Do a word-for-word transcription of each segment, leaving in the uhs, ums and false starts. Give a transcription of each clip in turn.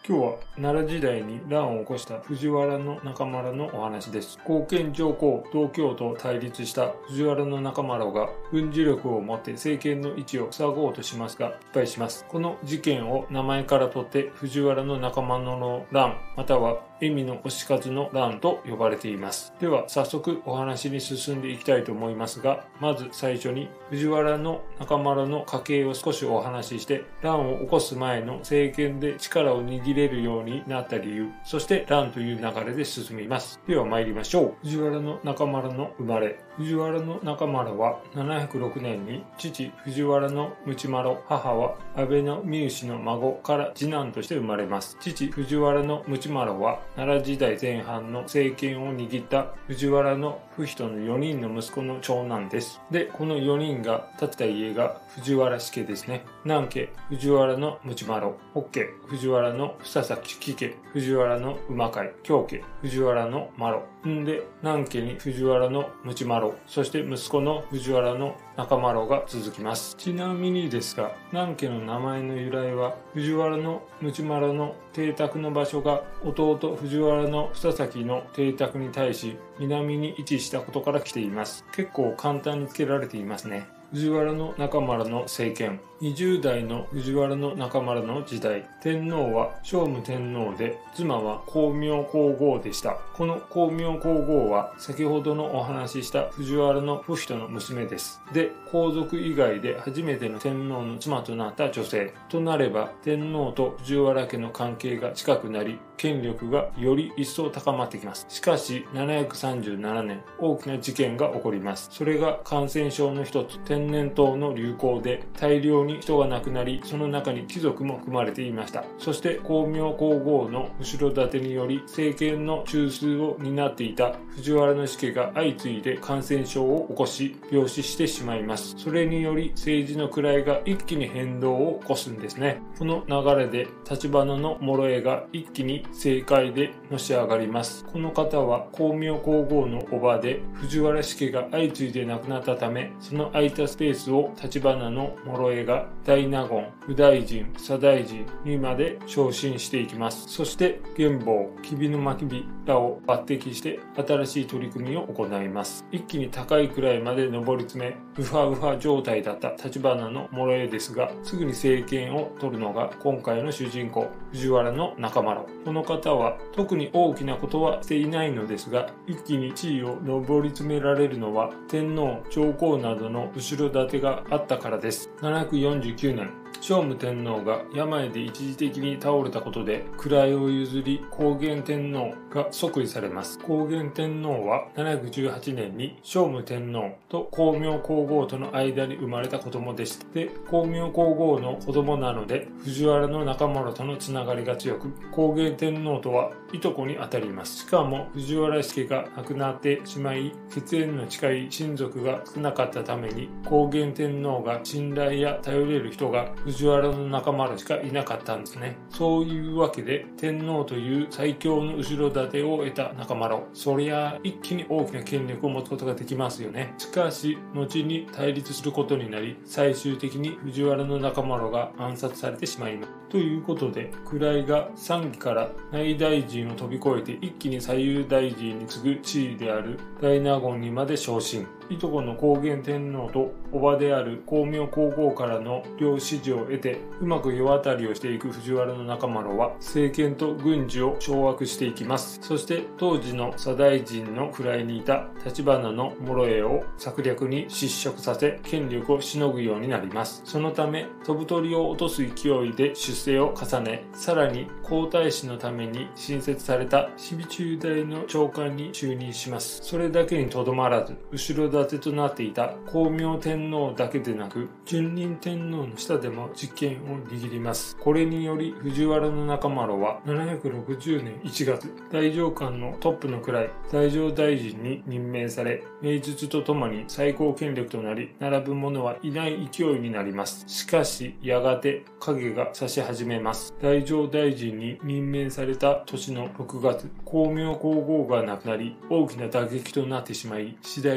今日は奈良時代に乱を起こした藤原中村のお話です。後見上皇同教と対立した藤原中村が軍事力を持って政権の位置を塞ごうとしますが失敗します。この事件を名前から取って藤原中村の乱または恵美の押方の乱と呼ばれています。では早速お話に進んでいきたいと思いますが、まず最初に藤原中村の家系を少しお話しして、乱を起こす前の政権で力を握れるようになった理由、そして乱という流れで進みます。では参りましょう。藤原中村の生まれ。藤原中村はななひゃくろくねんに父藤原道麻、母は安倍三好の孫から次男として生まれます。父藤原道麻は奈良時代前半の政権を握った藤原の不人のよにんの息子の長男です。で、このよにんが建てた家が藤原氏家ですね。南家藤原の道麻、北家藤原の房崎木家藤原の馬飼、京家藤原の麻呂。んで、南家に藤原の道麻、そして息子の藤原の中麻が続きます。ちなみにですが、南家の名前の由来は藤原の道麻の邸宅の場所が弟藤原の房崎の邸宅に対し南に位置したことから来ています。結構簡単に付けられていますね。藤原中村の政権。にじゅう代の藤原中村の時代、天皇は聖武天皇で、妻は光明皇后でした。この光明皇后は先ほどのお話しした藤原の不人の娘です。で、皇族以外で初めての天皇の妻となった女性。となれば、天皇と藤原家の関係が近くなり、権力がより一層高まってきます。しかし、ななひゃくさんじゅうななねん、大きな事件が起こります。それが感染症の一つ、天然痘の流行で、大量に人が亡くなり、その中に貴族も含まれていました。そして光明皇后の後ろ盾により政権の中枢を担っていた藤原の死家が相次いで感染症を起こし病死してしまいます。それにより政治の位が一気に変動を起こすんですね。この流れで橘の諸江が一気に政界でのし上がります。この方は光明皇后の叔母で、藤原死家が相次いで亡くなったため、その空いたスペースを橘の諸江が大納言、右大臣、左大臣にまで昇進していきます。そして玄房、吉備の真備らを抜擢して新しい取り組みを行います。一気に高い位まで上り詰め、ウハウハ状態だった橘の諸江ですが、すぐに政権を取るのが今回の主人公、藤原中麻。この方は特に大きなことはしていないのですが、一気に地位を上り詰められるのは天皇、上皇などの後ろ盾があったからです。ななひゃくよんじゅうきゅうねん、聖武天皇が病で一時的に倒れたことで位を譲り光源天皇が即位されます。光源天皇はななひゃくじゅうはちねんに聖武天皇と光明皇后との間に生まれた子供でした。で、光明皇后の子供なので藤原中麻とのつながりが強く、光源天皇とはいとこにあたります。しかも藤原氏家が亡くなってしまい、血縁の近い親族が少なかったために光源天皇が信頼や頼れる人が藤原中麻しかいなかったんですね。そういうわけで天皇という最強の後ろ盾を得た中麻、そりゃ一気に大きな権力を持つことができますよね。しかし後に対立することになり、最終的に藤原中麻が暗殺されてしまいます。ということで、位がさんぎから内大臣を飛び越えて一気に左右大臣に次ぐ地位である大納言にまで昇進。いとこの光源天皇と叔母である光明皇后からの両指示を得て、うまく世渡りをしていく藤原中麻は政権と軍事を掌握していきます。そして当時の左大臣の位にいた橘の諸江を策略に失職させ、権力をしのぐようになります。そのため飛ぶ鳥を落とす勢いで出世を重ね、さらに皇太子のために新設された守備中大の長官に就任します。それだけにとどまらず、後ろ盾となっていた光明天皇だけでなく、順仁天皇の下でも実権を握ります。これにより藤原中麻はななひゃくろくじゅうねんいちがつ、大上官のトップの位、太政大臣に任命され、名実とともに最高権力となり、並ぶ者はいない勢いになります。しかしやがて影が差し始めます。太政大臣に任命された年のろくがつ、光明皇后が亡くなり、大きな打撃となってしまい、次第に権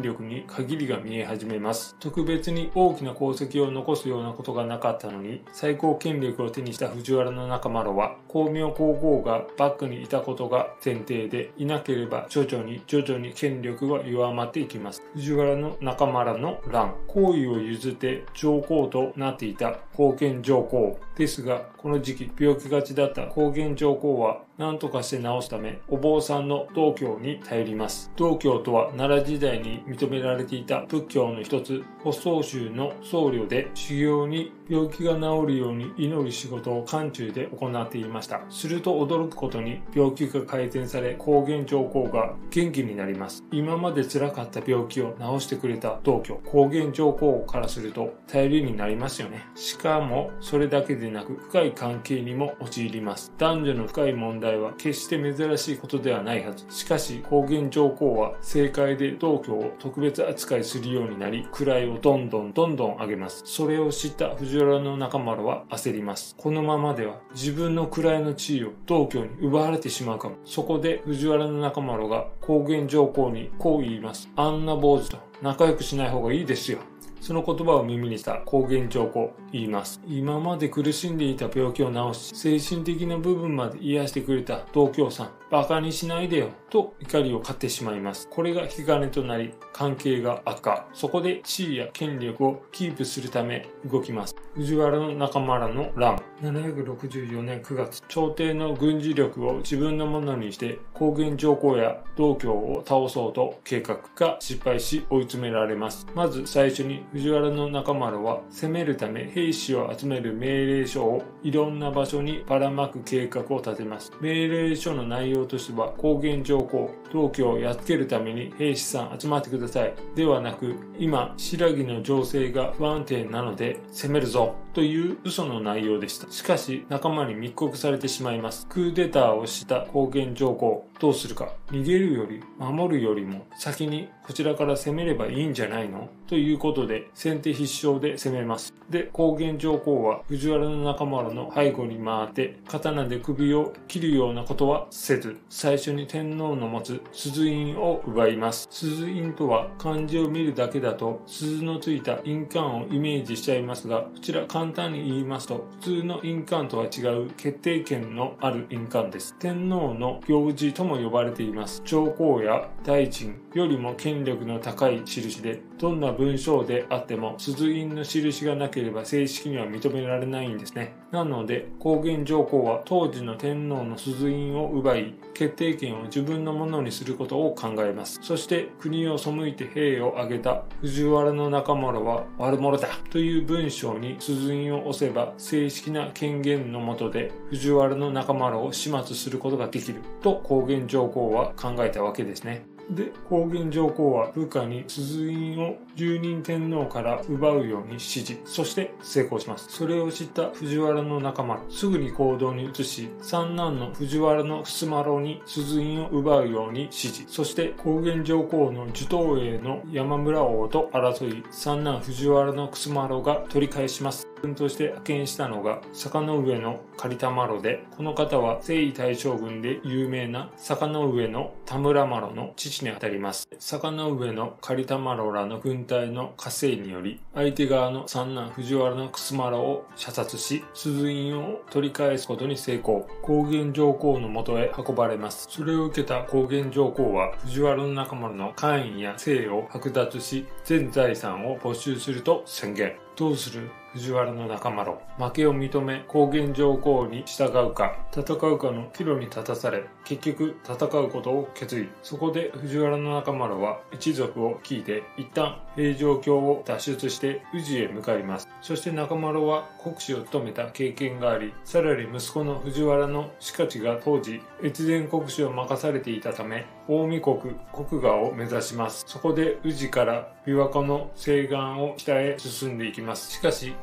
力に限りが見え始めます。特別に大きな功績を残すようなことがなかったのに、最高権力を手にした藤原中麻呂は、光明皇后がバックにいたことが前提で、いなければ徐々に徐々に権力は弱まっていきます。藤原中麻呂の乱、皇位を譲って上皇となっていた光源上皇ですが、この時期病気がちだった光源上皇は何とかして治すため、お坊さんの道教に頼ります。道教とは奈良時代に認められていた仏教の一つ、法宗宗の僧侶で、修行に病気が治るように祈る仕事を漢中で行っていました。すると驚くことに病気が改善され、光源上皇が元気になります。今まで辛かった病気を治してくれた道教、光源上皇からすると頼りになりますよね。しかもそれだけでなく、深い関係にも陥ります。男女の深い問題は決して珍しいことではないはず。しかし光源上皇は正解で道教を特別扱いするようになり、位をどんどんどんどん上げます。それを知った藤原中麻呂は焦ります。このままでは自分の位の地位を道教に奪われてしまうかも。そこで藤原中麻呂が光源上皇にこう言います。あんな坊主と仲良くしない方がいいですよ。その言葉を耳にした光源上皇言います。今まで苦しんでいた病気を治し、精神的な部分まで癒してくれた道教さん、バカにしないでよ、と怒りを買ってしまいます。これが引き金となり、関係が悪化。そこで地位や権力をキープするため動きます。藤原中麻呂の乱。ななひゃくろくじゅうよねんくがつ、朝廷の軍事力を自分のものにして、光源上皇や道教を倒そうと計画が失敗し追い詰められます。まず最初に藤原中麻呂は攻めるため兵士を集める命令書をいろんな場所にばらまく計画を立てます。命令書の内容としては、光源上皇、道教をやっつけるために兵士さん集まってくださいではなく、今新羅の情勢が不安定なので攻めるぞという嘘の内容でした。しかし仲間に密告されてしまいます。クーデターをした光源上皇、どうするか。逃げるより守るよりも先にこちらから攻めればいいんじゃないのということで先手必勝で攻めます。で、光源上皇は藤原中麻呂の背後に回って刀で首を切るようなことはせず、最初に天皇の持つ鈴印を奪います。鈴印とは漢字を見るだけだと鈴のついた印鑑をイメージしちゃいますが、こちら簡単に言いますと普通の印鑑とは違う決定権のある印鑑です。天皇の行事とも呼ばれています。上皇や大臣よりも権力の高い印で、どんな文章であっても鈴印の印がなければ正式には認められないんですね。なので光源上皇は当時の天皇の鈴印を奪い、決定権を自分のものにすることを考えます。そして国を背いて兵を挙げた藤原中麻呂は悪者だという文章に鈴印を押せば、正式な権限の下で藤原中麻呂を始末することができると光源上皇は考えたわけですね。で、光源上皇は部下に鈴印を十人天皇から奪うように指示、そして成功します。それを知った藤原中麻呂、すぐに行動に移し、三男の藤原襖麻呂に鈴印を奪うように指示、そして光源上皇の寿東映の山村王と争い、三男藤原襖麻呂が取り返します。軍として派遣したのが坂上の狩田麻呂で、この方は征夷大将軍で有名な坂上の田村麻呂の父にあたります。坂上の狩田麻呂らの軍隊の加勢により、相手側の三男藤原襖麻呂を射殺し、鈴印を取り返すことに成功。光源上皇の元へ運ばれます。それを受けた光源上皇は藤原中麻呂の官位や姓を剥奪し、全財産を没収すると宣言。どうする藤原中麻呂。負けを認め光源上皇に従うか戦うかの岐路に立たされ、結局戦うことを決意。そこで藤原中麻呂は一族を率いて一旦平城京を脱出して宇治へ向かいます。そして中麻呂は国司を務めた経験があり、さらに息子の藤原の親家が当時越前国司を任されていたため、近江国国衙を目指します。そこで宇治から琵琶湖の西岸を北へ進んでいきます。しかし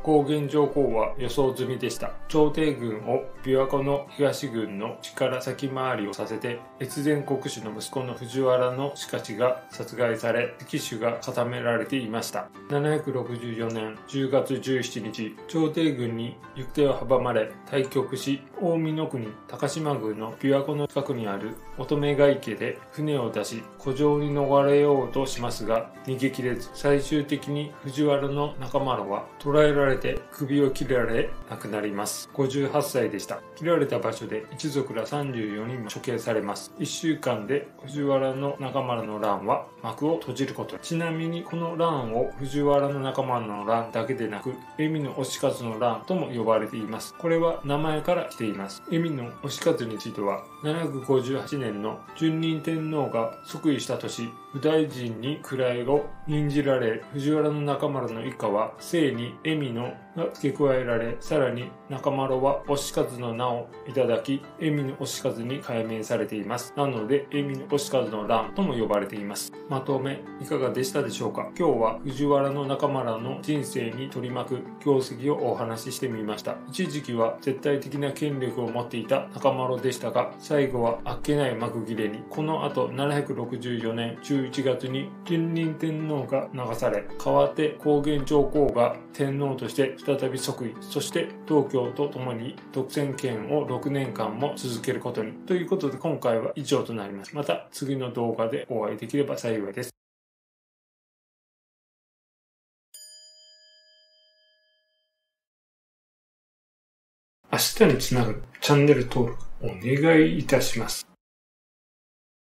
高原上皇は予想済みでした。朝廷軍を琵琶湖の東軍の力先回りをさせて、越前国主の息子の藤原のしかしが殺害され、敵手が固められていました。ななひゃくろくじゅうよねんじゅうがつじゅうしちにち、朝廷軍に行く手を阻まれ、退局し、近江国高島郡の琵琶湖の近くにある乙女ヶ池で船を出し、湖上に逃れようとしますが、逃げ切れず、最終的に藤原の中丸は捕らえられて首を切られ亡くなります。ごじゅうはっさいでした。切られた場所で一族らさんじゅうよにんも処刑されます。いっしゅうかんで藤原の中丸の乱は幕を閉じることに。ちなみにこの乱を藤原の中丸の乱だけでなく、蝦夷の押勝の乱とも呼ばれています。これは名前から来ています。蝦夷の押勝については、ななひゃくごじゅうはちねんの順仁天皇が即位した年、右大臣に位を任じられ、藤原の中丸の一家は姓に蝦夷のが付け加えられ、さらに中丸は押勝の名をいただき、蝦夷の押勝に改名されています。なので、蝦夷の押勝の乱とも呼ばれています。まとめ、いかがでしたでしょうか。今日は藤原の中丸の人生に取り巻く業績をお話ししてみました。一時期は絶対的な権力を持っていた中丸でしたが、最後はあっけない幕切れに。この後、ななひゃくろくじゅうよねんじゅういちがつに順仁天皇が流され、代わって高原上皇が天皇として再び即位、そして東京と共に独占権をろくねんかんも続けることに。ということで今回は以上となります。また次の動画でお会いできれば幸いです。明日につながるチャンネル登録お願いいたします。